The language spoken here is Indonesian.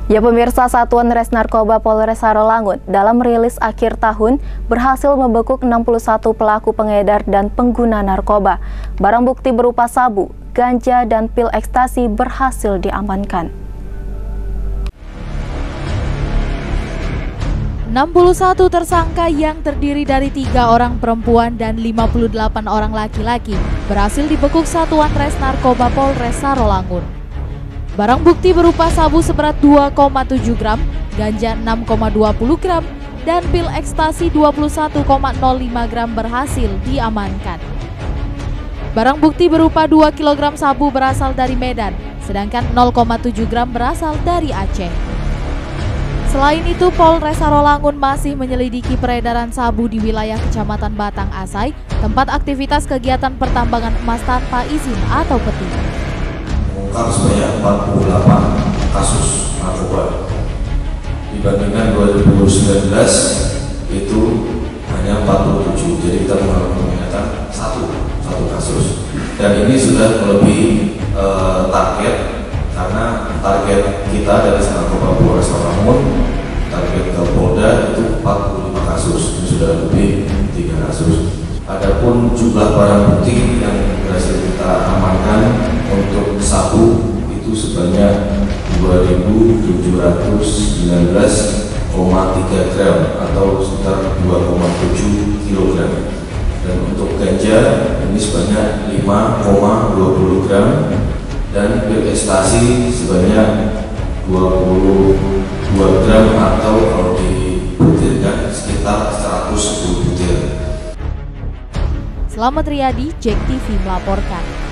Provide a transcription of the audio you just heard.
Ya pemirsa, Satuan Res Narkoba Polres Sarolangun dalam rilis akhir tahun berhasil membekuk 61 pelaku pengedar dan pengguna narkoba. Barang bukti berupa sabu, ganja, dan pil ekstasi berhasil diamankan. 61 tersangka yang terdiri dari 3 orang perempuan dan 58 orang laki-llaki berhasil dibekuk Satuan Res Narkoba Polres Sarolangun. Barang bukti berupa sabu seberat 2,7 gram, ganja 6,20 gram, dan pil ekstasi 21,05 gram berhasil diamankan. Barang bukti berupa 2 kg sabu berasal dari Medan, sedangkan 0,7 gram berasal dari Aceh. Selain itu, Polres Sarolangun masih menyelidiki peredaran sabu di wilayah Kecamatan Batang Asai, tempat aktivitas kegiatan pertambangan emas tanpa izin atau peti. Mengungkap sebanyak 48 kasus narkoba. Dibandingkan 2019 itu hanya 47. Jadi kita mengalami peningkatan satu kasus. Dan ini sudah melebihi target, karena target kita dari Narkoba Polres Sarolangun, target Polda itu 45 kasus. Ini sudah lebih 3 kasus. Adapun jumlah barang bukti yang berhasil kita amankan untuk sabu itu sebanyak 2.719,3 gram atau sekitar 2,7 kg. Dan untuk ganja ini sebanyak 5,20 gram dan pil ekstasi sebanyak 22 gram atau kalau dibutirkan sekitar 110 butir. Selamat Riyadi, JEK TV melaporkan.